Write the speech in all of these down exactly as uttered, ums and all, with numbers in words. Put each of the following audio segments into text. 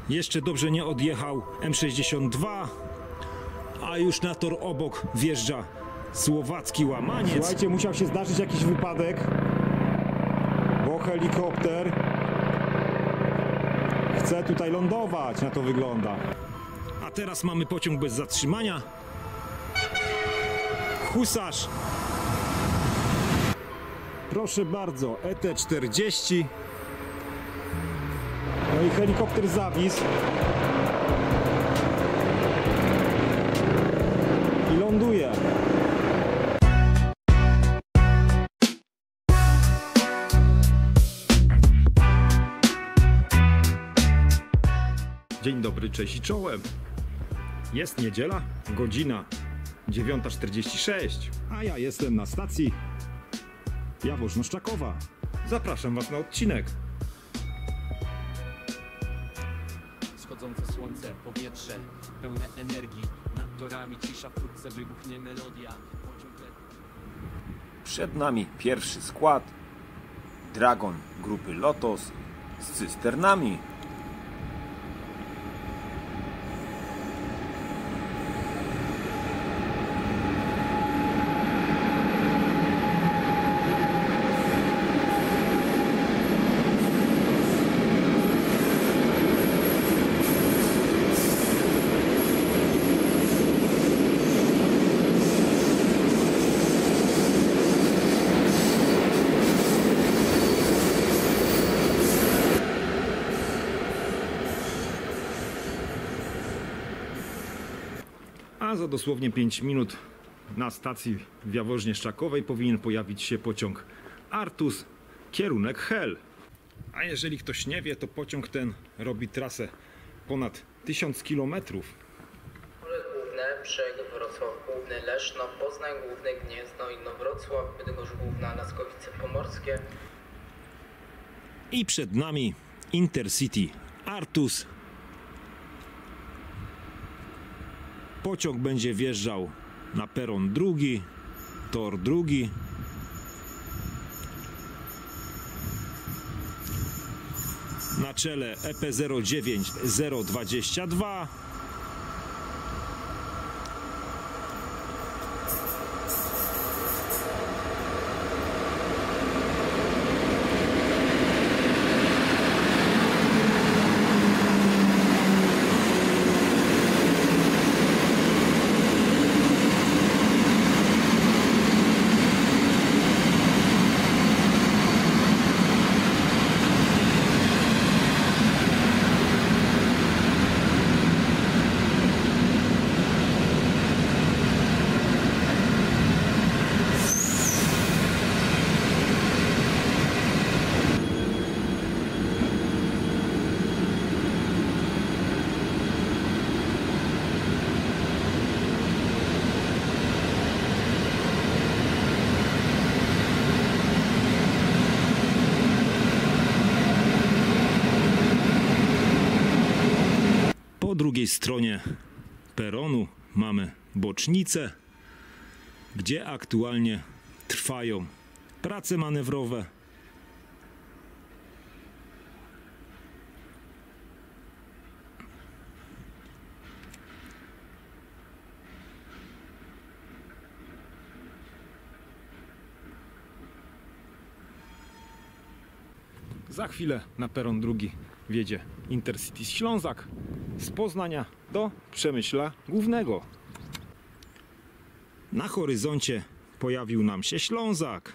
Jeszcze dobrze nie odjechał M sześćdziesiąt dwa, a już na tor obok wjeżdża słowacki łamaniec. Słuchajcie, musiał się zdarzyć jakiś wypadek, bo helikopter chce tutaj lądować, na to wygląda. A teraz mamy pociąg bez zatrzymania. Husarz. Proszę bardzo, E T czterdzieści. No i helikopter zawisł i ląduje. Dzień dobry, cześć i czołem. Jest niedziela, godzina dziewiąta czterdzieści sześć, a ja jestem na stacji Jaworzno-Szczakowa. Zapraszam Was na odcinek. Wschodzące słońce, powietrze pełne energii. Nad torami cisza, wkrótce wybuchnie melodia. Przed nami pierwszy skład. Dragon grupy Lotos z cysternami. A za dosłownie pięć minut na stacji w Jaworznie-Szczakowej powinien pojawić się pociąg Artus, kierunek Hel. A jeżeli ktoś nie wie, to pociąg ten robi trasę ponad tysiąc kilometrów. Pole główne, Brzeg, Wrocław Główny, Leszno, Poznań Główny, Gniezno, Inowrocław, Bydgoszcz Główna, Laskowice Pomorskie. I przed nami Intercity Artus. Pociąg będzie wjeżdżał na peron drugi, tor drugi. Na czele E P zero dziewięć zero dwadzieścia dwa. Po drugiej stronie peronu mamy bocznicę, gdzie aktualnie trwają prace manewrowe. Za chwilę na peron drugi wjedzie Intercity Ślązak z Poznania do Przemyśla Głównego. Na horyzoncie pojawił nam się Ślązak.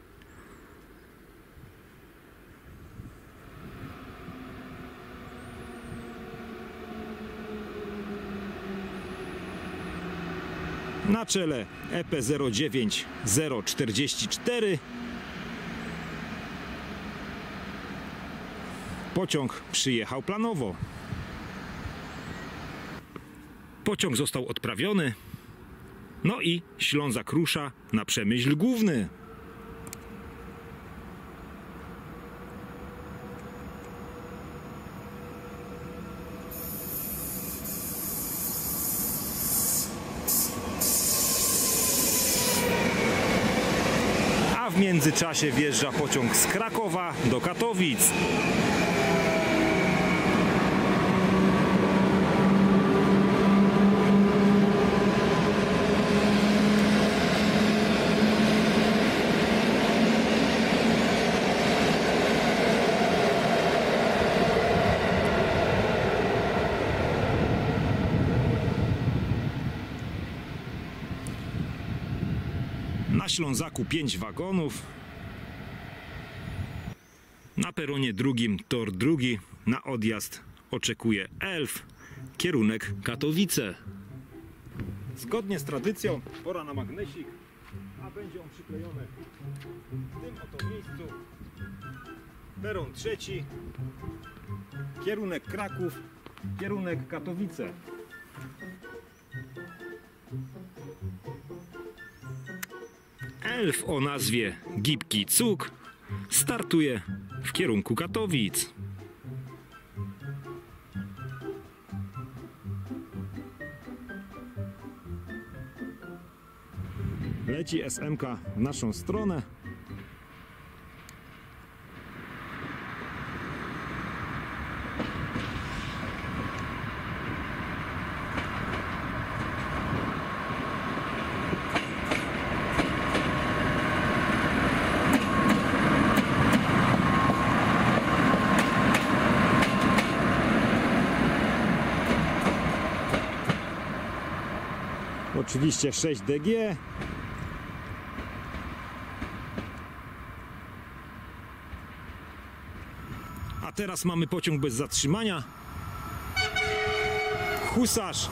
Na czele E P zero dziewięć zero czterdzieści cztery. Pociąg przyjechał planowo. Pociąg został odprawiony. No i Ślązak rusza na Przemyśl Główny. A w międzyczasie wjeżdża pociąg z Krakowa do Katowic. Na Ślązaku pięć wagonów. Na peronie drugim tor drugi. Na odjazd oczekuje Elf. Kierunek Katowice. Zgodnie z tradycją pora na magnesik, a będzie on przyklejony w tym oto miejscu. Peron trzeci. Kierunek Kraków. Kierunek Katowice. Elf o nazwie Gibki Cuk startuje w kierunku Katowic. Leci S M ka w naszą stronę. Oczywiście sześć D G. A teraz mamy pociąg bez zatrzymania. Husarz.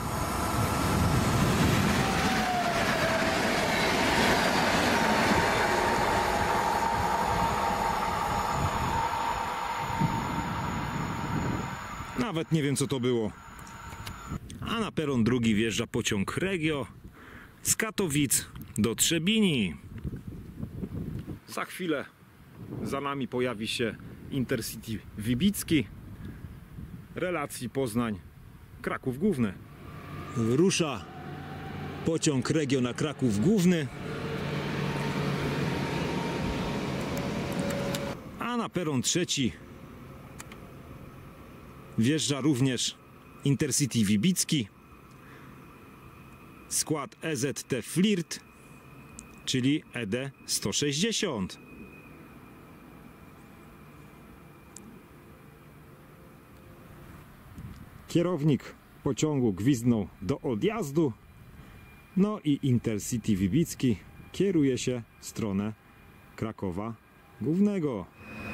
Nawet nie wiem, co to było. A na peron drugi wjeżdża pociąg Regio z Katowic do Trzebini. Za chwilę za nami pojawi się Intercity Wybicki relacji Poznań Kraków Główny. Rusza pociąg Regio na Kraków Główny, a na peron trzeci wjeżdża również Intercity Wybicki, skład E Z T Flirt, czyli E D sto sześćdziesiąt. Kierownik pociągu gwizdnął do odjazdu, no i Intercity Wybicki kieruje się w stronę Krakowa Głównego.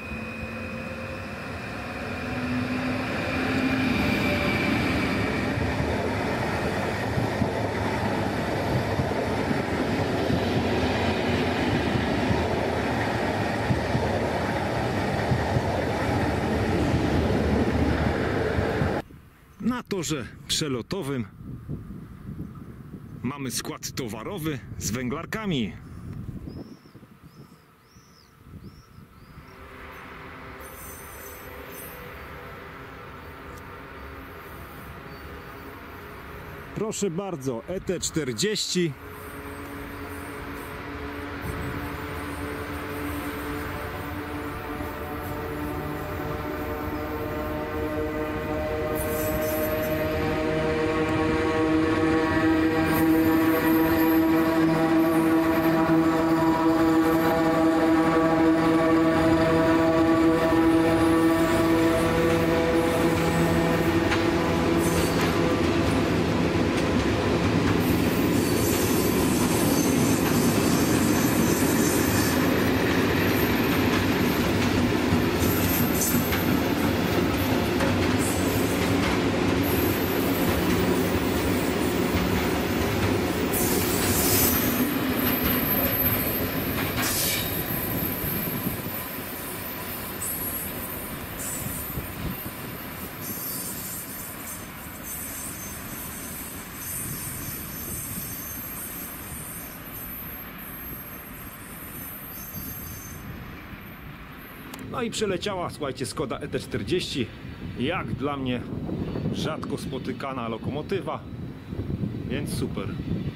Na torze przelotowym mamy skład towarowy z węglarkami. Proszę bardzo, E T czterdzieści. No i przeleciała, słuchajcie, Skoda E T czterdzieści. Jak dla mnie rzadko spotykana lokomotywa, więc super.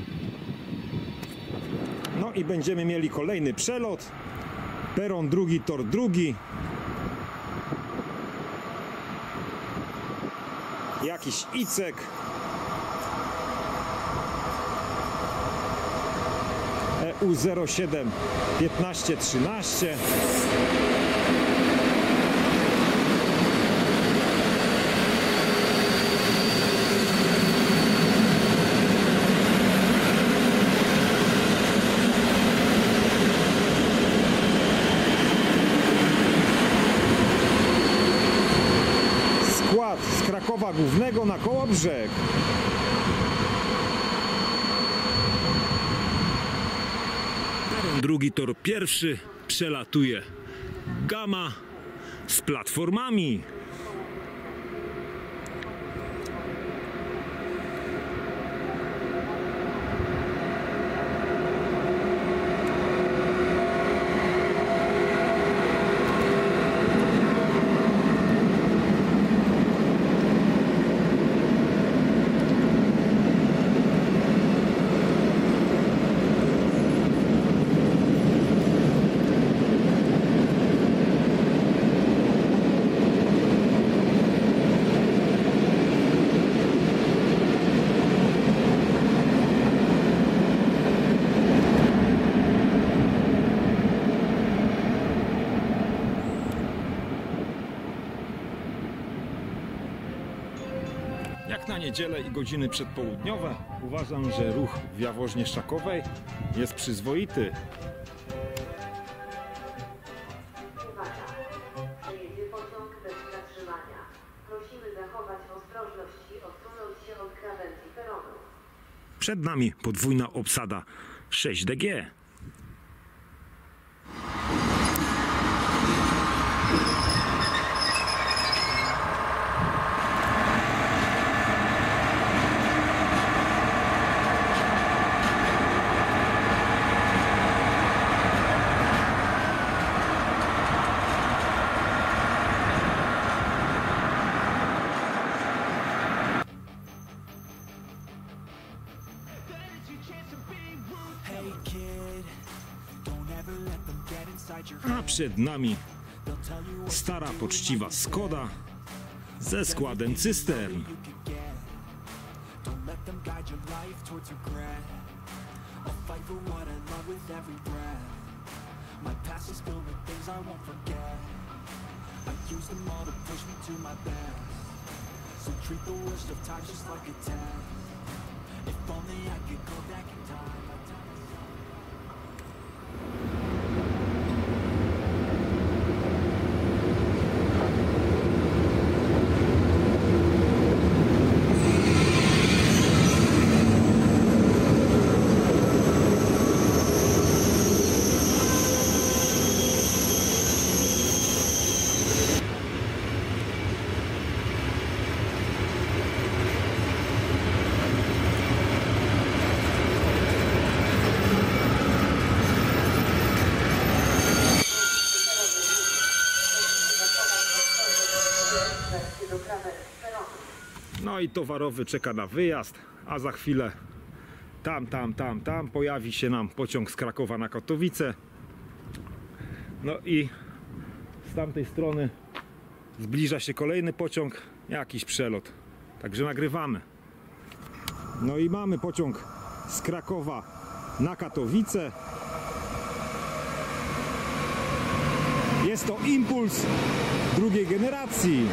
No i będziemy mieli kolejny przelot. Peron drugi, tor drugi. Jakiś Icek. E U zero siedem piętnaście trzynaście. Krakowa Głównego na Kołobrzeg. Peron drugi, tor pierwszy, przelatuje Gama z platformami. Jak na niedzielę i godziny przedpołudniowe uważam, że ruch w Jaworznie Szczakowej jest przyzwoity. Uwaga! Przejedzie pociąg bez zatrzymania. Prosimy zachować ostrożność i odsunąć się od krawędzi peronu. Przed nami podwójna obsada sześć D G. A przed nami stara, poczciwa Skoda ze składem cystern. No i towarowy czeka na wyjazd, a za chwilę tam, tam, tam, tam pojawi się nam pociąg z Krakowa na Katowice. No i z tamtej strony zbliża się kolejny pociąg, jakiś przelot. Także nagrywamy. No i mamy pociąg z Krakowa na Katowice. Jest to Impuls drugiej generacji.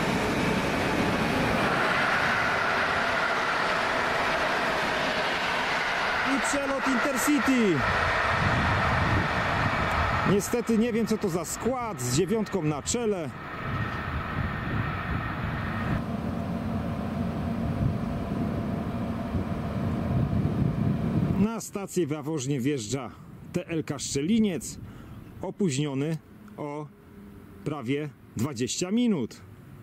I przelot Intercity. Niestety nie wiem, co to za skład z dziewiątką na czele. Na stację w Jaworznie wjeżdża T L K Szczeliniec, opóźniony o prawie dwadzieścia minut.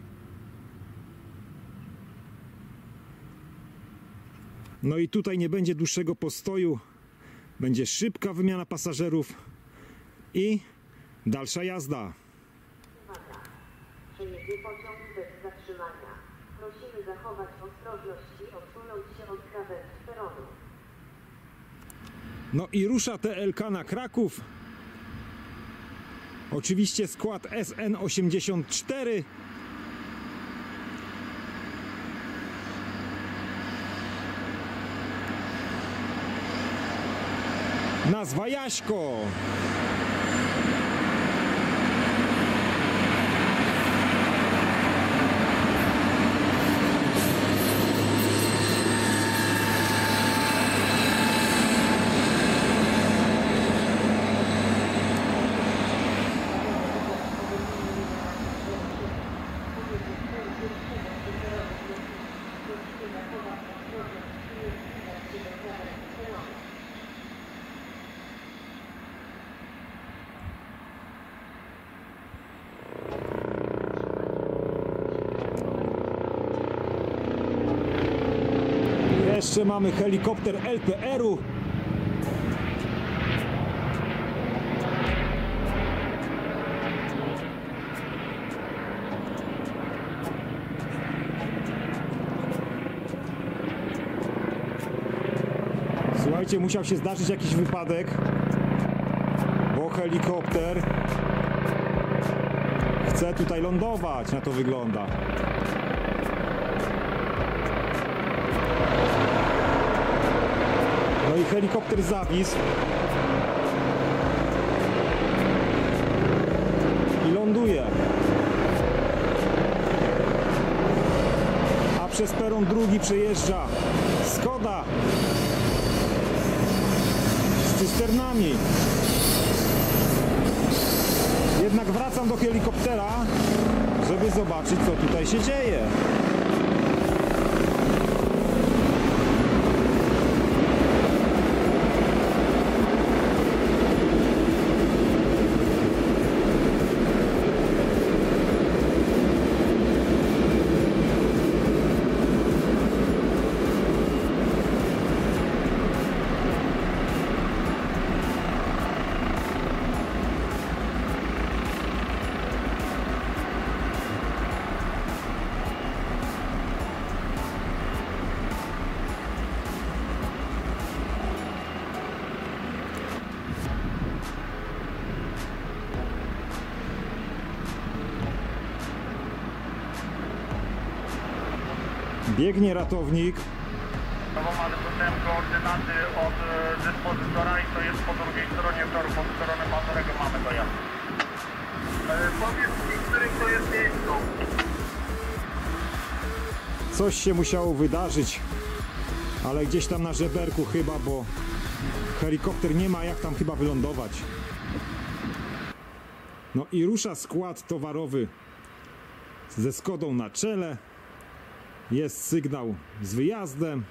No i tutaj nie będzie dłuższego postoju, będzie szybka wymiana pasażerów i dalsza jazda. Uwaga! Przejedzie pociąg bez zatrzymania. Prosimy zachować ostrożność i odsunąć się od krawędzi peronu. No i rusza T L K na Kraków. Oczywiście skład S N osiemdziesiąt cztery. Nazwa Jaśko. Jeszcze mamy helikopter L P R-u. Słuchajcie, musiał się zdarzyć jakiś wypadek, bo helikopter chce tutaj lądować, na to wygląda. No i helikopter zawisł i ląduje. A przez peron drugi przejeżdża Skoda z cysternami. Jednak wracam do helikoptera, żeby zobaczyć, co tutaj się dzieje. Biegnie ratownik. Ale dostałem koordynaty od e, dyspozytora i to jest po drugiej stronie toru, pod stronę ma, którego mamy dojazd. E, powiedz mi, którym to jest miejscu. Coś się musiało wydarzyć, ale gdzieś tam na żeberku chyba, bo helikopter nie ma jak tam chyba wylądować. No i rusza skład towarowy ze Skodą na czele. Jest sygnał z wyjazdem.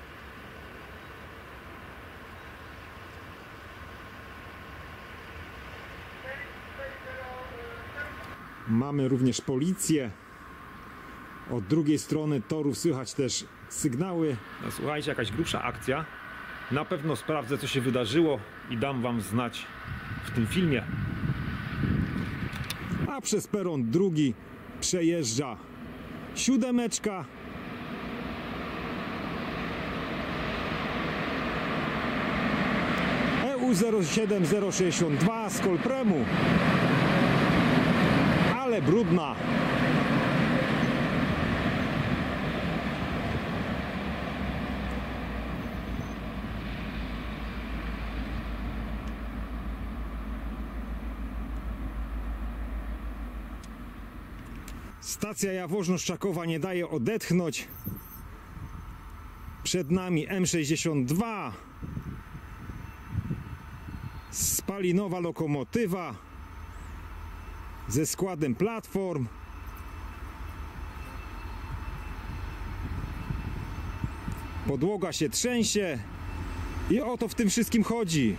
Mamy również policję. Od drugiej strony toru słychać też sygnały. No, słuchajcie, jakaś grubsza akcja. Na pewno sprawdzę, co się wydarzyło i dam wam znać w tym filmie. A przez peron drugi przejeżdża siódemeczka. E U zero siedem zero sześćdziesiąt dwa z Kolpremu. Ale brudna. Stacja Jaworzno-Szczakowa nie daje odetchnąć. Przed nami M sześćdziesiąt dwa. Spalinowa lokomotywa ze składem platform. Podłoga się trzęsie i o to w tym wszystkim chodzi.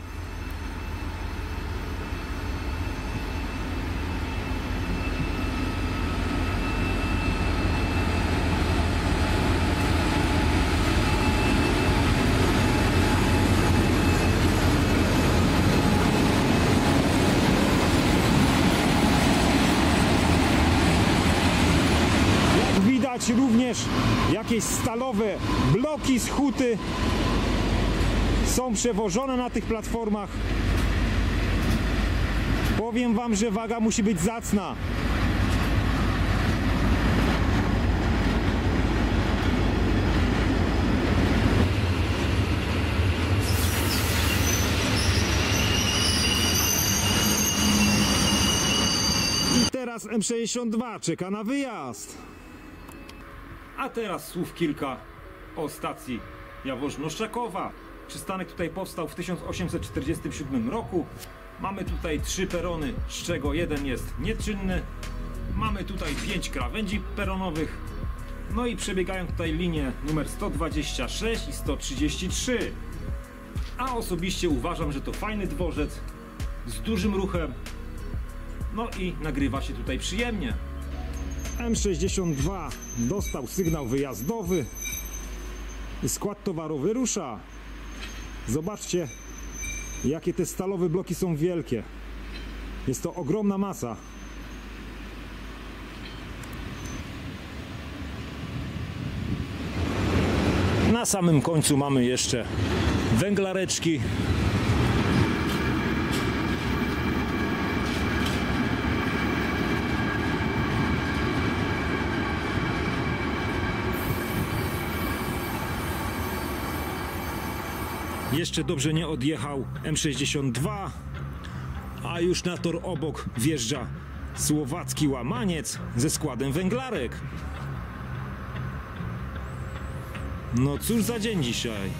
Również jakieś stalowe bloki z huty są przewożone na tych platformach. Powiem wam, że waga musi być zacna. I teraz M sześćdziesiąt dwa czeka na wyjazd. A teraz słów kilka o stacji Jaworzno-Szczakowa. Przystanek tutaj powstał w tysiąc osiemset czterdziestym siódmym roku. Mamy tutaj trzy perony, z czego jeden jest nieczynny. Mamy tutaj pięć krawędzi peronowych. No i przebiegają tutaj linie numer sto dwadzieścia sześć i sto trzydzieści trzy. A osobiście uważam, że to fajny dworzec z dużym ruchem. No i nagrywa się tutaj przyjemnie. M sześćdziesiąt dwa dostał sygnał wyjazdowy. skład towarowy rusza. Zobaczcie, jakie te stalowe bloki są wielkie. Jest to ogromna masa. Na samym końcu mamy jeszcze węglareczki. Jeszcze dobrze nie odjechał M sześćdziesiąt dwa, a już na tor obok wjeżdża słowacki łamaniec ze składem węglarek. No cóż za dzień dzisiaj.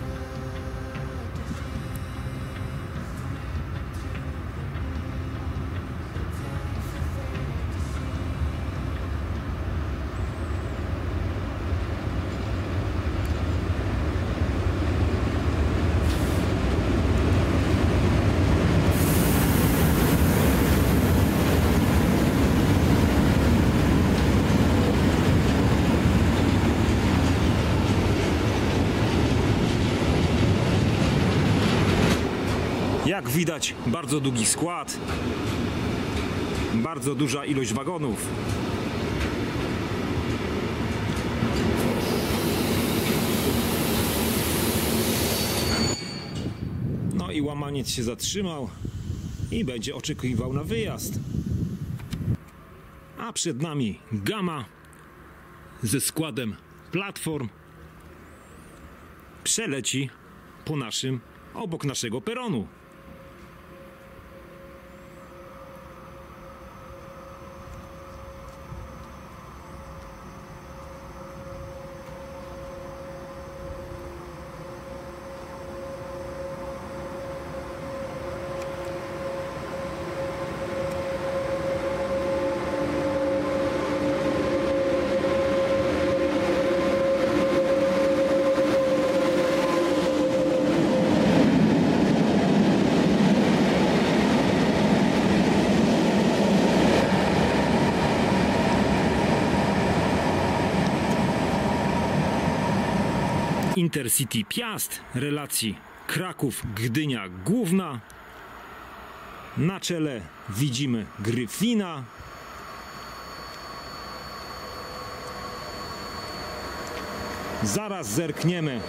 Jak widać, bardzo długi skład, bardzo duża ilość wagonów. No i łamaniec się zatrzymał i będzie oczekiwał na wyjazd. A przed nami Gama ze składem platform przeleci po naszym, obok naszego peronu. Intercity Piast, relacji Kraków-Gdynia Główna. Na czele widzimy Gryfina. Zaraz zerkniemy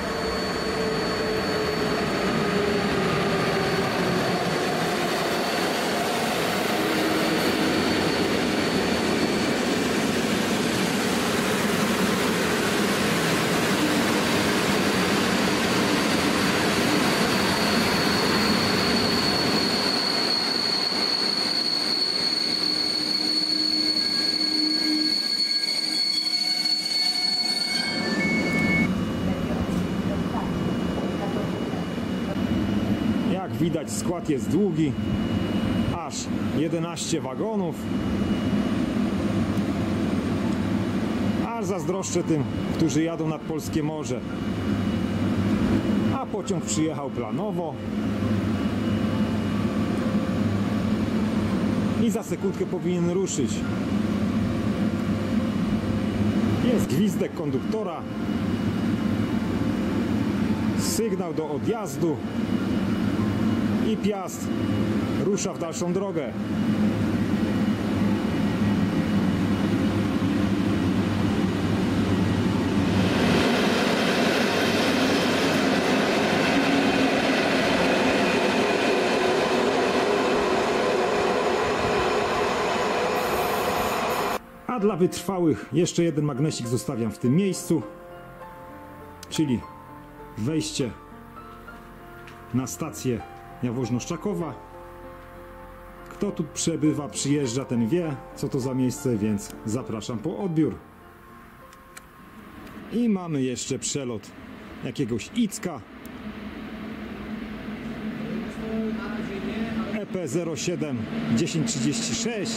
widać, skład jest długi, aż jedenaście wagonów. Aż zazdroszczę tym, którzy jadą nad polskie morze. A pociąg przyjechał planowo i za sekundkę powinien ruszyć. Jest gwizdek konduktora, sygnał do odjazdu i Piast rusza w dalszą drogę. A dla wytrwałych jeszcze jeden magnesik zostawiam w tym miejscu, czyli wejście na stację Jaworzno-Szczakowa. Kto tu przebywa, przyjeżdża, ten wie, co to za miejsce, więc zapraszam po odbiór. I mamy jeszcze przelot jakiegoś Icka E P zero siedem tysiąc trzydzieści sześć.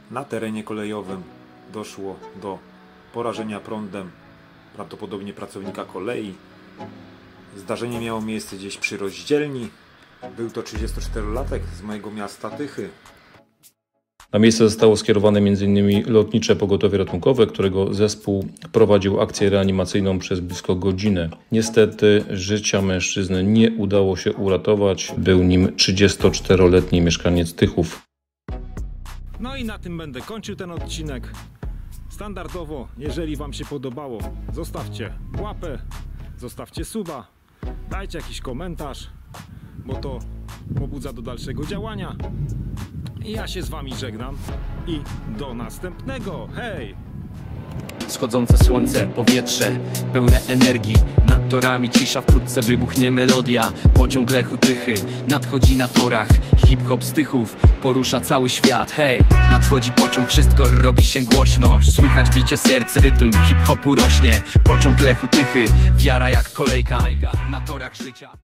Na terenie kolejowym doszło do porażenia prądem prawdopodobnie pracownika kolei. Zdarzenie miało miejsce gdzieś przy rozdzielni. Był to trzydziestoczterolatek z mojego miasta Tychy. Na miejsce zostało skierowane między innymi lotnicze pogotowie ratunkowe, którego zespół prowadził akcję reanimacyjną przez blisko godzinę. Niestety życia mężczyzny nie udało się uratować. Był nim trzydziestoczteroletni mieszkaniec Tychów. No i na tym będę kończył ten odcinek. Standardowo, jeżeli Wam się podobało, zostawcie łapę, zostawcie suba, dajcie jakiś komentarz, bo to pobudza do dalszego działania. I ja się z Wami żegnam i do następnego. Hej! Schodzące słońce, powietrze pełne energii. Nad torami cisza, wkrótce wybuchnie melodia. Pociąg Lechu Tychy nadchodzi na torach. Hip-hop z Tychów porusza cały świat. Hej, nadchodzi pociąg, wszystko robi się głośno. Słychać bicie serca, rytm hip-hopu rośnie. Pociąg Lechu Tychy, wiara jak kolejka na torach życia.